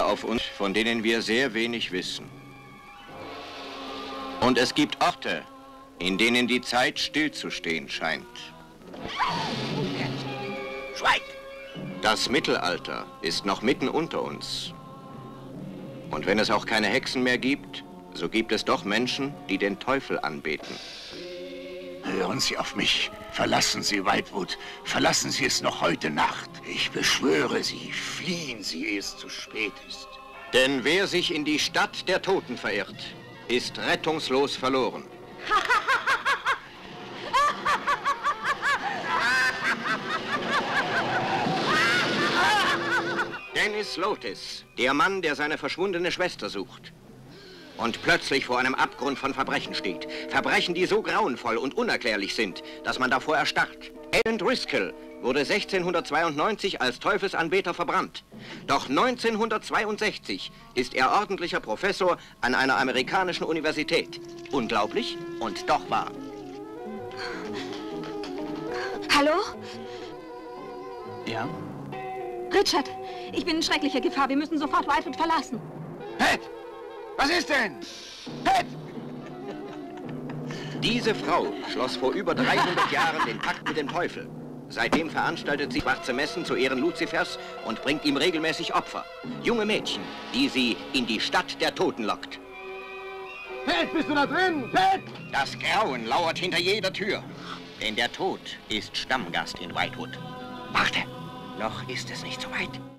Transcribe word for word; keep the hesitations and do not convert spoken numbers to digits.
auf uns, von denen wir sehr wenig wissen. Und es gibt Orte, in denen die Zeit stillzustehen scheint. Schweig! Das Mittelalter ist noch mitten unter uns. Und wenn es auch keine Hexen mehr gibt, so gibt es doch Menschen, die den Teufel anbeten. Hören Sie auf mich. Verlassen Sie Whitewood. Verlassen Sie es noch heute Nacht. Ich beschwöre Sie, fliehen Sie, ehe es zu spät ist. Denn wer sich in die Stadt der Toten verirrt, ist rettungslos verloren. Dennis Lotis, der Mann, der seine verschwundene Schwester sucht und plötzlich vor einem Abgrund von Verbrechen steht. Verbrechen, die so grauenvoll und unerklärlich sind, dass man davor erstarrt. Alan Driscoll wurde sechzehnhundertzweiundneunzig als Teufelsanbeter verbrannt. Doch neunzehnhundertzweiundsechzig ist er ordentlicher Professor an einer amerikanischen Universität. Unglaublich und doch wahr. Hallo? Ja? Richard, ich bin in schrecklicher Gefahr. Wir müssen sofort Whitewood verlassen. Pat! Was ist denn? Pat! Diese Frau schloss vor über dreihundert Jahren den Pakt mit dem Teufel. Seitdem veranstaltet sie schwarze Messen zu Ehren Luzifers und bringt ihm regelmäßig Opfer. Junge Mädchen, die sie in die Stadt der Toten lockt. Pat, bist du da drin? Pat! Das Grauen lauert hinter jeder Tür. Denn der Tod ist Stammgast in Whitewood. Warte, noch ist es nicht so weit.